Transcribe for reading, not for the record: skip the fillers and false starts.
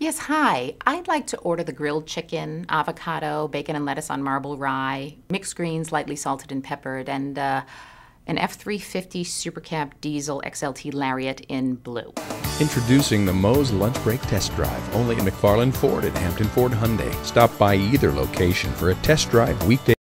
Yes, hi. I'd like to order the grilled chicken, avocado, bacon and lettuce on marble rye, mixed greens lightly salted and peppered, and an F350 Super Cab Diesel XLT Lariat in blue. Introducing the Moe's Lunch Break Test Drive, only at McFarland Ford at Hampton Ford Hyundai. Stop by either location for a test drive weekday.